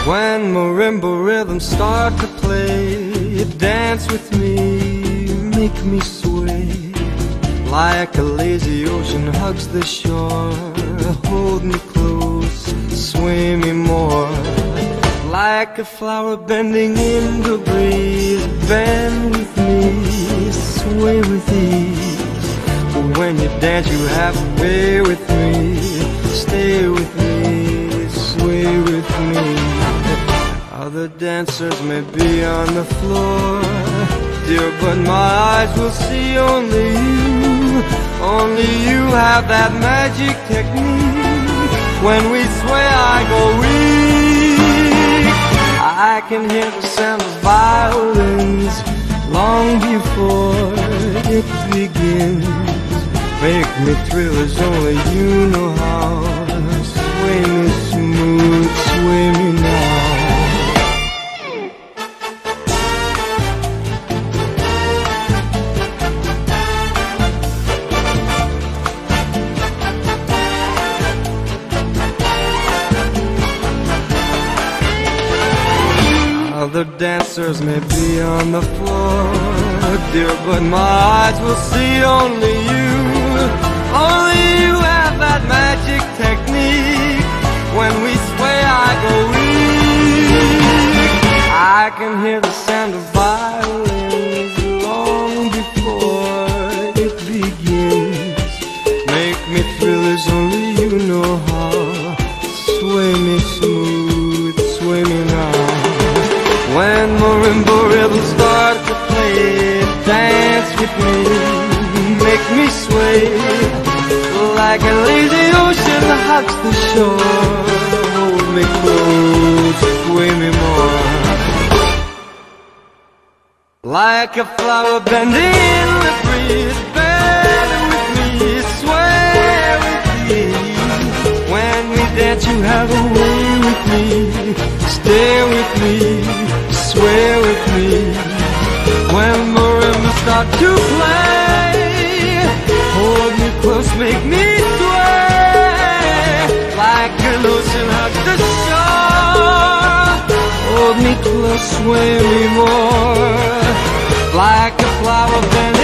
When marimba rhythms start to play, dance with me, make me sway. Like a lazy ocean hugs the shore, hold me close, sway me more. Like a flower bending in the breeze, bend with me, sway with ease. When you dance you have a way with me, stay with me, sway with me. Other dancers may be on the floor, dear, but my eyes will see only you. Only you have that magic technique. When we sway I go weak. I can hear the sound of violins long before it begins. Make me thrill as only you know how. Sway me smooth, sway me now. Other dancers may be on the floor, dear, but my eyes will see only you. Only you have that magic technique. When we sway I go weak. I can hear the sound of violins long before it begins. Make me thrill as only you know how. Sway me smooth, sway me now. When marimba rhythms start to play, dance with me, make me sway. Like a lazy ocean hugs the shore, hold me close, sway me more. Like a flower bending in the breeze, bend with me, sway with me. When we dance you have a way with me, stay with me, sway with me. When marimbas start to play, hold me close, make me sway. Like an ocean hugs the shore, hold me close, sway me more. Like a flower bend